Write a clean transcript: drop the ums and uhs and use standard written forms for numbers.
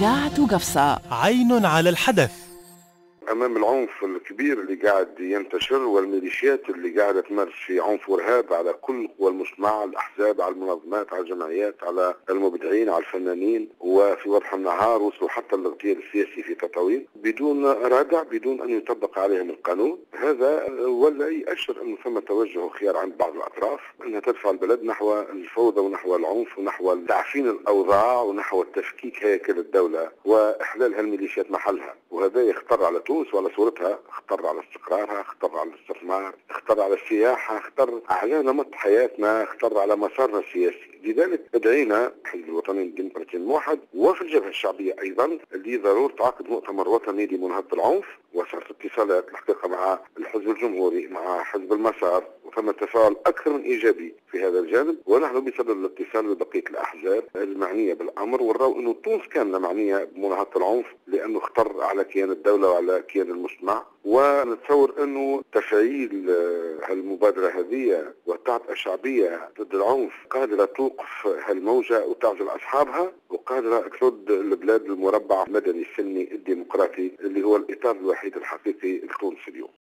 إذاعة قفصة، عين على الحدث. أمام العنف الكبير اللي قاعد ينتشر والميليشيات اللي قاعدة تمارس في عنف وإرهاب على كل قوى المجتمع، على الأحزاب، على المنظمات، على الجمعيات، على المبدعين، على الفنانين، وفي وضح النهار وصلوا حتى للاغتيال السياسي في تطاوين بدون ردع، بدون أن يطبق عليهم القانون. هذا ولا يؤشر أنه ثم توجه وخيار عند بعض الأطراف أنها تدفع البلد نحو الفوضى ونحو العنف ونحو تعفين الأوضاع ونحو تفكيك هيكل الدولة وإحلال هالميليشيات محلها. وهذا يخطر على تونس وعلى صورتها، خطر على استقرارها، خطر على الاستثمار، خطر على السياحة، خطر على نمط حياتنا، خطر على مسارنا السياسي. لذلك ادعينا حزب الوطني الديمقراطي الموحد وفي الجبهة الشعبية أيضا لضرورة عقد مؤتمر وطني لمناهضة العنف، وصارت اتصالات الحقيقة مع الحزب الجمهوري مع حزب المسار، وثم تفاعل أكثر من إيجابي في هذا الجانب، ونحن بصدد الاتصال ببقية الأحزاب المعنية بالأمر، ونرى أنه تونس كاملة معنية بمناهضة العنف لأنه خطر على كيان الدولة وعلى كيان المجتمع. ونتصور أنه تفعيل هالمبادرة هذه والتعاطي الشعبية ضد العنف قادرة توقف هالموجة وتعزل أصحابها، وقادرة ترد البلاد المربع المدني السلمي الديمقراطي اللي هو الإطار الوحيد الحقيقي لتونس اليوم.